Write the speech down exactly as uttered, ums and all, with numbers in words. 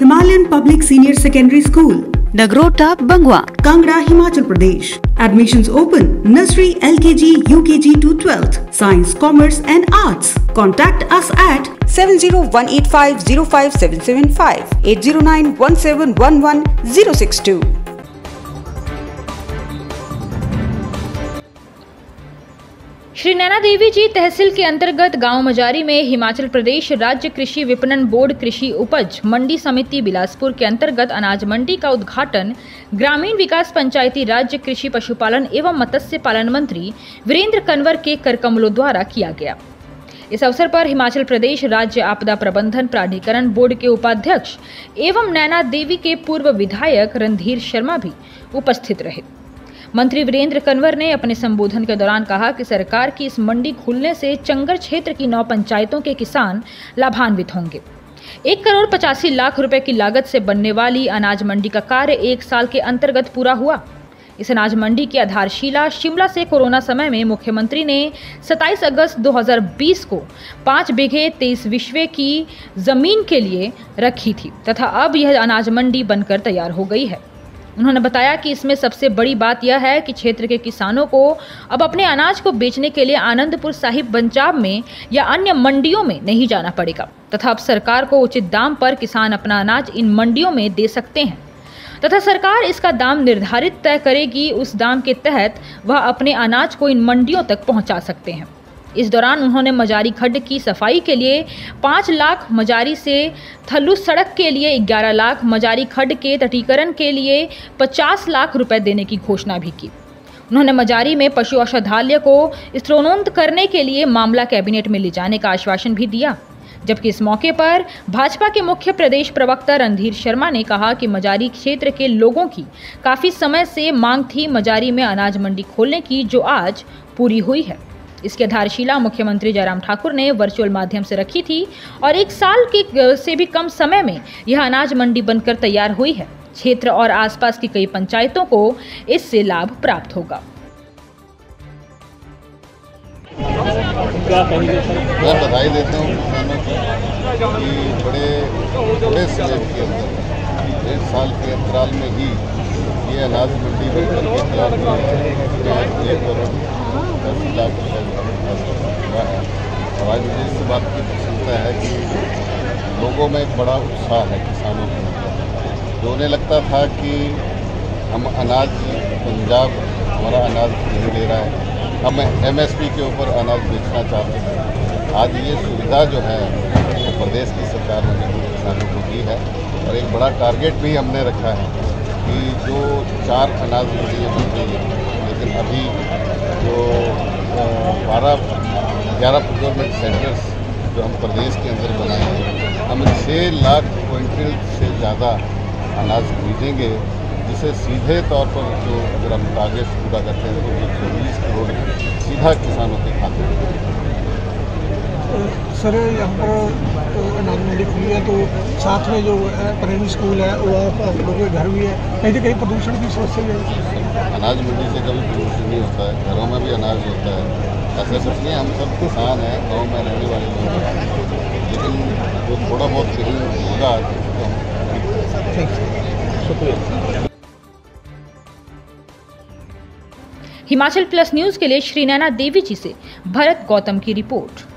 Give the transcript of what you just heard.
Himalayan Public Senior Secondary School, Nagrota, Bangwa, Kangra, Himachal Pradesh. Admissions open. Nursery, L K G, U K G to twelfth. Science, Commerce and Arts. Contact us at seven zero one eight five zero five seven seven five, eight zero nine one seven one one zero six two. Shri Naina Devi जी तहसील के अंतर्गत गांव मजारी में हिमाचल प्रदेश राज्य कृषि विपणन board कृषि उपज मंडी समिति बिलासपुर के अंतर्गत अनाज मंडी का उद्घाटन ग्रामीण विकास पंचायती राज्य कृषि पशुपालन एवं मत्स्य पालन मंत्री वीरेंद्र कंवर के करकमलों द्वारा किया गया। इस अवसर पर हिमाचल प्रदेश राज्य आपदा प्रबंधन प्राधिकरण बोर्ड के उपाध्यक्ष एवं नैना देवी के पूर्व विधायक रणधीर शर्मा भी उपस्थित रहे। मंत्री वीरेंद्र कंवर ने अपने संबोधन के दौरान कहा कि सरकार की इस मंडी खुलने से चंगर क्षेत्र की नौ पंचायतों के किसान लाभान्वित होंगे। एक करोड़ पचासी लाख रुपए की लागत से बनने वाली अनाज मंडी का कार्य एक साल के अंतर्गत पूरा हुआ। इस अनाज मंडी की आधारशिला शिमला से कोरोना समय में मुख्यमंत्री ने सत्ताईस अगस्त दो हज़ार बीस को पाँच बीघे तेईस विश्वे की जमीन के लिए रखी थी तथा अब यह अनाज मंडी बनकर तैयार हो गई है। उन्होंने बताया कि इसमें सबसे बड़ी बात यह है कि क्षेत्र के किसानों को अब अपने अनाज को बेचने के लिए आनंदपुर साहिब पंजाब में या अन्य मंडियों में नहीं जाना पड़ेगा तथा अब सरकार को उचित दाम पर किसान अपना अनाज इन मंडियों में दे सकते हैं तथा सरकार इसका दाम निर्धारित तय करेगी। उस दाम के तहत वह अपने अनाज को इन मंडियों तक पहुंचा सकते हैं। इस दौरान उन्होंने मजारी खड्ड की सफाई के लिए पाँच लाख, मजारी से थल्लू सड़क के लिए ग्यारह लाख, मजारी खड्ड के तटीकरण के लिए पचास लाख रुपए देने की घोषणा भी की। उन्होंने मजारी में पशु औषधालय को स्तरोन्नत करने के लिए मामला कैबिनेट में ले जाने का आश्वासन भी दिया। जबकि इस मौके पर भाजपा के मुख्य प्रदेश प्रवक्ता रणधीर शर्मा ने कहा कि मजारी क्षेत्र के लोगों की काफ़ी समय से मांग थी मजारी में अनाज मंडी खोलने की, जो आज पूरी हुई है। इसकी आधारशिला मुख्यमंत्री जयराम ठाकुर ने वर्चुअल माध्यम से रखी थी और एक साल के से भी कम समय में यह अनाज मंडी बनकर तैयार हुई है। क्षेत्र और आसपास की कई पंचायतों को इससे लाभ प्राप्त होगा। मैं बधाई देता हूँ किसानों को कि बड़े बड़े समय के अंदर डेढ़ साल के अंतराल में ही ये अनाज मंडी बनकर के तैयार हुई है। एक करोड़ दस लाख हुआ है और आज मुझे इस बात की प्रसन्नता है कि लोगों में एक बड़ा उत्साह है किसानों के अंदर। जो उन्हें लगता था कि हम अनाज पंजाब हमारा अनाज नहीं ले रहा है, हम एमएसपी के ऊपर अनाज बेचना चाहते हैं, आज ये सुविधा जो है तो प्रदेश की सरकार ने किसानों को दी है। और एक बड़ा टारगेट भी हमने रखा है कि जो चार अनाज मंडियाँ बन रही है, लेकिन अभी जो बारह ग्यारह प्रोक्योरमेंट सेंटर्स जो हम प्रदेश के अंदर बनाए हैं, हम छः लाख क्विंटल से ज़्यादा अनाज खरीदेंगे, जिसे सीधे तौर पर जो अगर हम टारगेट पूरा करते हैं तो चौबीस करोड़ सीधा किसानों के खाते में। सर, यहाँ पर अनाज मंडी खुली है तो साथ में जो प्राइमरी स्कूल है वो आप लोगों के घर भी है, कहीं ना कहीं प्रदूषण की समस्या है। अनाज मंडी से कभी प्रदूषण नहीं होता है, घरों में भी अनाज होता है। ऐसा सच नहीं, हम सब किसान हैं, गाँव में रहने वाले लोग हैं, लेकिन वो थोड़ा बहुत कहीं होगा तो शुक्रिया। हिमाचल प्लस न्यूज के लिए श्री नैना देवी जी से भरत गौतम की रिपोर्ट।